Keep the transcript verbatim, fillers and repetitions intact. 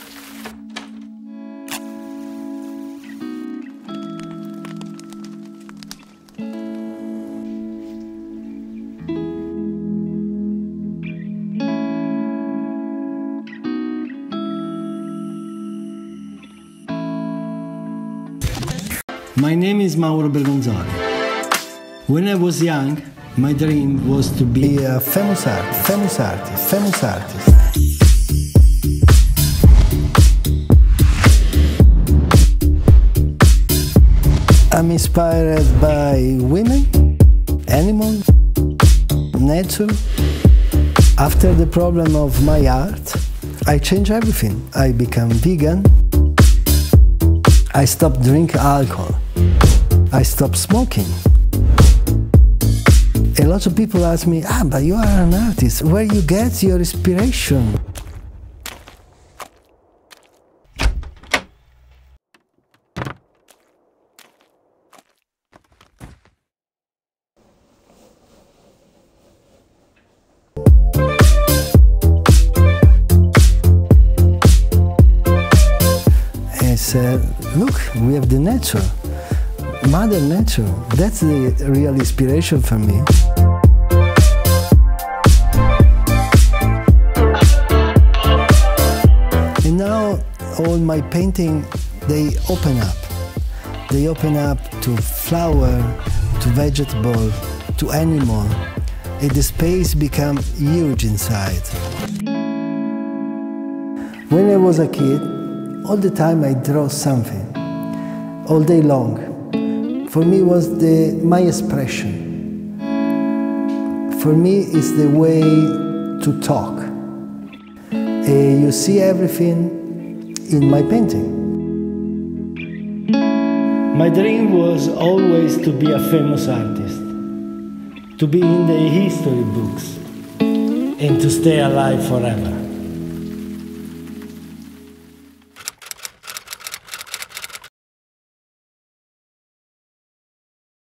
My name is Mauro Bergonzoli. When I was young, my dream was to be a famous artist, famous artist, famous artist. I'm inspired by women, animals, nature. After the problem of my art, I changed everything. I became vegan. I stopped drinking alcohol. I stopped smoking. A lot of people ask me, ah, but you are an artist. Where you get your inspiration? I said, look, we have the nature, Mother Nature. That's the real inspiration for me. And now all my painting, they open up. They open up to flower, to vegetable, to animal. And the space becomes huge inside. When I was a kid, all the time I draw something, all day long. For me was the, my expression. For me it's the way to talk. Uh, you see everything in my painting. My dream was always to be a famous artist, to be in the history books, and to stay alive forever.